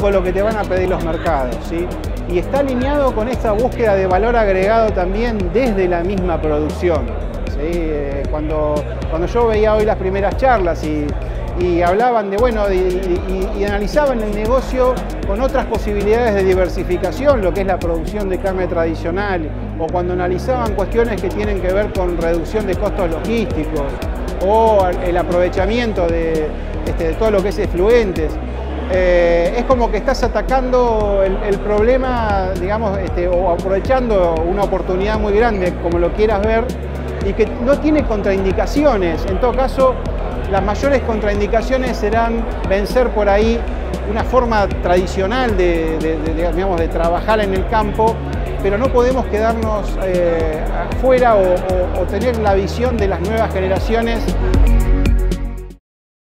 con lo que te van a pedir los mercados, ¿sí? Y está alineado con esta búsqueda de valor agregado también desde la misma producción, ¿sí? Cuando yo veía hoy las primeras charlas y hablaban de, bueno, y analizaban el negocio con otras posibilidades de diversificación, lo que es la producción de carne tradicional, o cuando analizaban cuestiones que tienen que ver con reducción de costos logísticos, o el aprovechamiento de todo lo que es efluentes. Es como que estás atacando el problema, digamos, o aprovechando una oportunidad muy grande, como lo quieras ver, y que no tiene contraindicaciones. En todo caso, las mayores contraindicaciones serán vencer por ahí una forma tradicional digamos, de trabajar en el campo, pero no podemos quedarnos afuera o tener la visión de las nuevas generaciones